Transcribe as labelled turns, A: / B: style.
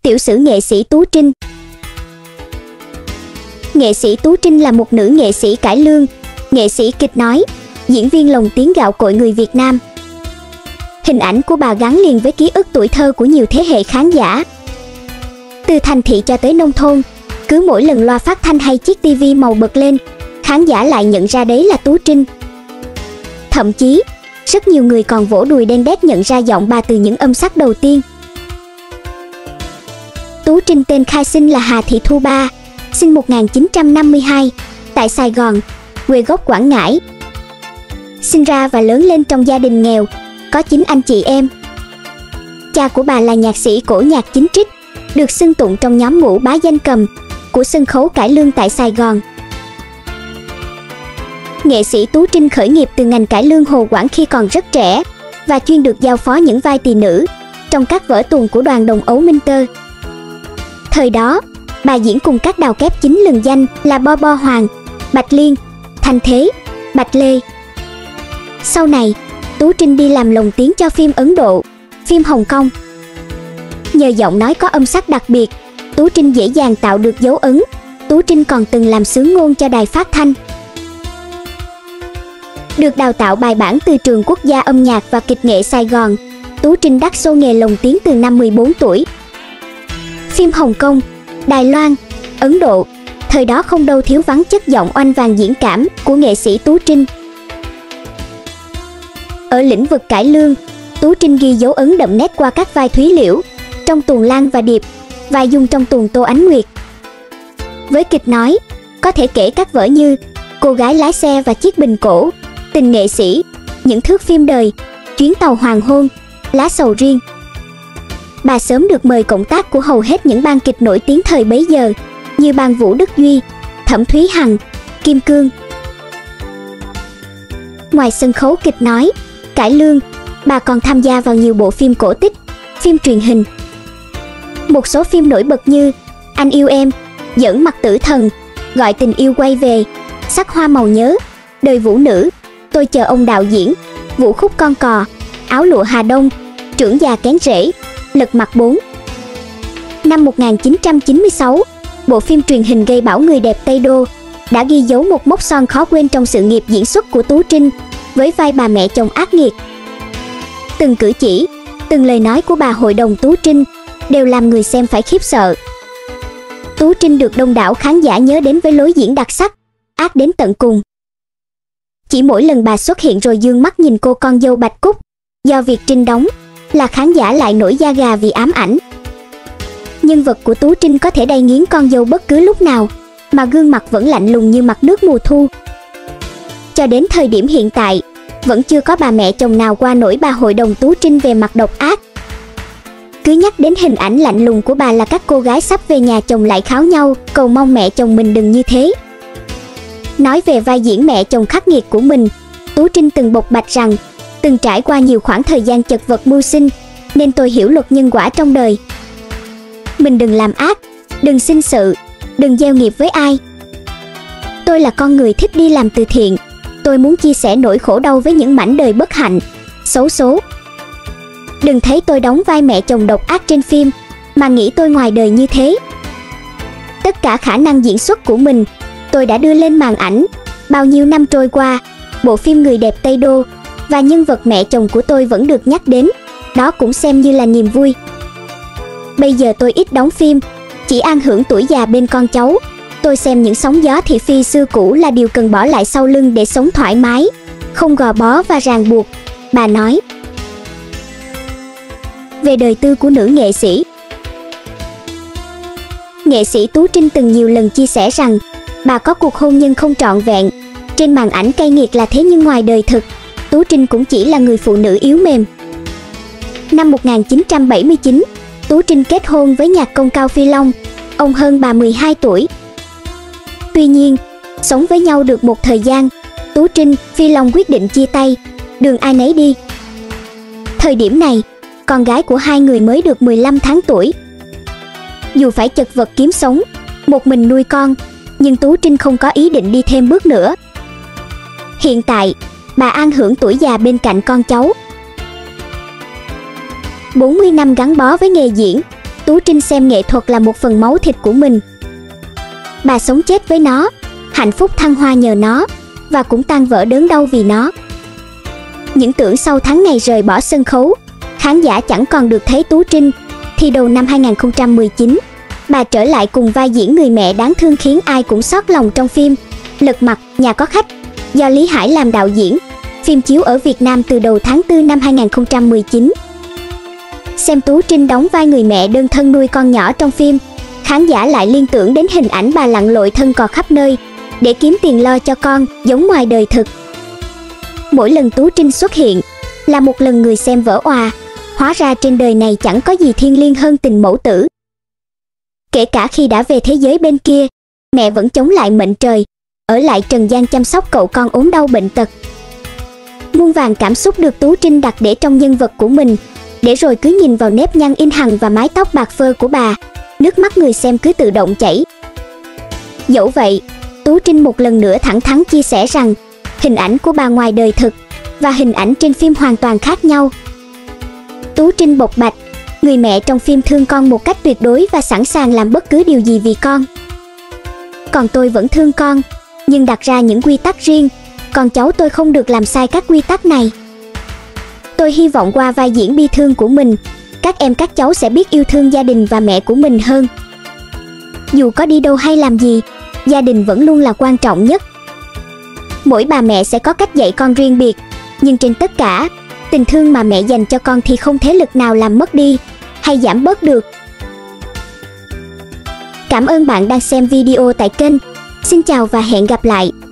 A: Tiểu sử nghệ sĩ Tú Trinh. Nghệ sĩ Tú Trinh là một nữ nghệ sĩ cải lương, nghệ sĩ kịch nói, diễn viên lồng tiếng gạo cội người Việt Nam. Hình ảnh của bà gắn liền với ký ức tuổi thơ của nhiều thế hệ khán giả. Từ thành thị cho tới nông thôn, cứ mỗi lần loa phát thanh hay chiếc tivi màu bật lên, khán giả lại nhận ra đấy là Tú Trinh. Thậm chí, rất nhiều người còn vỗ đùi đen đét nhận ra giọng bà từ những âm sắc đầu tiên. Tú Trinh tên khai sinh là Hà Thị Thu Ba, sinh 1952, tại Sài Gòn, quê gốc Quảng Ngãi. Sinh ra và lớn lên trong gia đình nghèo, có 9 anh chị em. Cha của bà là nhạc sĩ cổ nhạc Chính Trích, được xưng tụng trong nhóm ngũ bá danh cầm của sân khấu cải lương tại Sài Gòn. Nghệ sĩ Tú Trinh khởi nghiệp từ ngành cải lương Hồ Quảng khi còn rất trẻ và chuyên được giao phó những vai tỳ nữ trong các vở tuồng của đoàn Đồng Ấu Minh Tơ. Thời đó, bà diễn cùng các đào kép chính lừng danh là Bo Bo Hoàng, Bạch Liên, Thanh Thế, Bạch Lê. Sau này, Tú Trinh đi làm lồng tiếng cho phim Ấn Độ, phim Hồng Kông. Nhờ giọng nói có âm sắc đặc biệt, Tú Trinh dễ dàng tạo được dấu ấn. Tú Trinh còn từng làm xướng ngôn cho đài phát thanh. Được đào tạo bài bản từ Trường Quốc gia Âm nhạc và Kịch nghệ Sài Gòn, Tú Trinh đắc xô nghề lồng tiếng từ năm 14 tuổi. Phim Hồng Kông, Đài Loan, Ấn Độ, thời đó không đâu thiếu vắng chất giọng oanh vàng diễn cảm của nghệ sĩ Tú Trinh. Ở lĩnh vực cải lương, Tú Trinh ghi dấu ấn đậm nét qua các vai Thúy Liễu trong tuồng Lan và Điệp, vai Dung trong tuồng Tô Ánh Nguyệt. Với kịch nói, có thể kể các vở như Cô gái lái xe và Chiếc bình cổ, Tình nghệ sĩ, Những thước phim đời, Chuyến tàu hoàng hôn, Lá sầu riêng. Bà sớm được mời cộng tác của hầu hết những ban kịch nổi tiếng thời bấy giờ như ban Vũ Đức Duy, Thẩm Thúy Hằng, Kim Cương. Ngoài sân khấu kịch nói, cải lương, bà còn tham gia vào nhiều bộ phim cổ tích, phim truyền hình. Một số phim nổi bật như Anh yêu em, Giỡn mặt tử thần, Gọi tình yêu quay về, Sắc hoa màu nhớ, Đời vũ nữ, Tôi chờ ông đạo diễn, Vũ khúc con cò, Áo lụa Hà Đông, Trưởng già kén rễ, Lật mặt 4. Năm 1996, bộ phim truyền hình Gây bão người đẹp Tây Đô đã ghi dấu một mốc son khó quên trong sự nghiệp diễn xuất của Tú Trinh với vai bà mẹ chồng ác nghiệt. Từng cử chỉ, từng lời nói của bà hội đồng Tú Trinh đều làm người xem phải khiếp sợ. Tú Trinh được đông đảo khán giả nhớ đến với lối diễn đặc sắc, ác đến tận cùng. Chỉ mỗi lần bà xuất hiện rồi dương mắt nhìn cô con dâu Bạch Cúc, do Việt Trinh đóng, là khán giả lại nổi da gà vì ám ảnh. Nhân vật của Tú Trinh có thể đay nghiến con dâu bất cứ lúc nào, mà gương mặt vẫn lạnh lùng như mặt nước mùa thu. Cho đến thời điểm hiện tại, vẫn chưa có bà mẹ chồng nào qua nổi bà hội đồng Tú Trinh về mặt độc ác. Cứ nhắc đến hình ảnh lạnh lùng của bà là các cô gái sắp về nhà chồng lại kháo nhau, cầu mong mẹ chồng mình đừng như thế. Nói về vai diễn mẹ chồng khắc nghiệt của mình, Tú Trinh từng bộc bạch rằng, từng trải qua nhiều khoảng thời gian chật vật mưu sinh, nên tôi hiểu luật nhân quả trong đời. Mình đừng làm ác, đừng sinh sự, đừng gieo nghiệp với ai. Tôi là con người thích đi làm từ thiện, tôi muốn chia sẻ nỗi khổ đau với những mảnh đời bất hạnh, xấu số. Đừng thấy tôi đóng vai mẹ chồng độc ác trên phim, mà nghĩ tôi ngoài đời như thế. Tất cả khả năng diễn xuất của mình, tôi đã đưa lên màn ảnh. Bao nhiêu năm trôi qua, bộ phim Người đẹp Tây Đô và nhân vật mẹ chồng của tôi vẫn được nhắc đến, đó cũng xem như là niềm vui. Bây giờ tôi ít đóng phim, chỉ an hưởng tuổi già bên con cháu. Tôi xem những sóng gió thị phi xưa cũ là điều cần bỏ lại sau lưng để sống thoải mái, không gò bó và ràng buộc, bà nói. Về đời tư của nữ nghệ sĩ, nghệ sĩ Tú Trinh từng nhiều lần chia sẻ rằng bà có cuộc hôn nhân không trọn vẹn. Trên màn ảnh cay nghiệt là thế nhưng ngoài đời thực, Tú Trinh cũng chỉ là người phụ nữ yếu mềm. Năm 1979, Tú Trinh kết hôn với nhạc công Cao Phi Long, ông hơn bà 12 tuổi. Tuy nhiên, sống với nhau được một thời gian, Tú Trinh, Phi Long quyết định chia tay, đường ai nấy đi. Thời điểm này, con gái của hai người mới được 15 tháng tuổi. Dù phải chật vật kiếm sống, một mình nuôi con, nhưng Tú Trinh không có ý định đi thêm bước nữa. Hiện tại, bà an hưởng tuổi già bên cạnh con cháu. 40 năm gắn bó với nghề diễn, Tú Trinh xem nghệ thuật là một phần máu thịt của mình. Bà sống chết với nó, hạnh phúc thăng hoa nhờ nó, và cũng tan vỡ đớn đau vì nó. Những tưởng sau tháng ngày rời bỏ sân khấu, khán giả chẳng còn được thấy Tú Trinh, thì đầu năm 2019, bà trở lại cùng vai diễn người mẹ đáng thương khiến ai cũng xót lòng trong phim Lật Mặt, Nhà Có Khách, do Lý Hải làm đạo diễn. Phim chiếu ở Việt Nam từ đầu tháng 4 năm 2019. Xem Tú Trinh đóng vai người mẹ đơn thân nuôi con nhỏ trong phim, khán giả lại liên tưởng đến hình ảnh bà lặn lội thân cò khắp nơi để kiếm tiền lo cho con, giống ngoài đời thực. Mỗi lần Tú Trinh xuất hiện là một lần người xem vỡ òa, hóa ra trên đời này chẳng có gì thiêng liêng hơn tình mẫu tử. Kể cả khi đã về thế giới bên kia, mẹ vẫn chống lại mệnh trời, ở lại trần gian chăm sóc cậu con ốm đau bệnh tật. Muôn vàn cảm xúc được Tú Trinh đặt để trong nhân vật của mình, để rồi cứ nhìn vào nếp nhăn in hằn và mái tóc bạc phơ của bà, nước mắt người xem cứ tự động chảy. Dẫu vậy, Tú Trinh một lần nữa thẳng thắn chia sẻ rằng hình ảnh của bà ngoài đời thực và hình ảnh trên phim hoàn toàn khác nhau. Tú Trinh bộc bạch, người mẹ trong phim thương con một cách tuyệt đối và sẵn sàng làm bất cứ điều gì vì con. Còn tôi vẫn thương con, nhưng đặt ra những quy tắc riêng, con cháu tôi không được làm sai các quy tắc này. Tôi hy vọng qua vai diễn bi thương của mình, các em các cháu sẽ biết yêu thương gia đình và mẹ của mình hơn. Dù có đi đâu hay làm gì, gia đình vẫn luôn là quan trọng nhất. Mỗi bà mẹ sẽ có cách dạy con riêng biệt, nhưng trên tất cả, tình thương mà mẹ dành cho con thì không thế lực nào làm mất đi hay giảm bớt được. Cảm ơn bạn đang xem video tại kênh. Xin chào và hẹn gặp lại.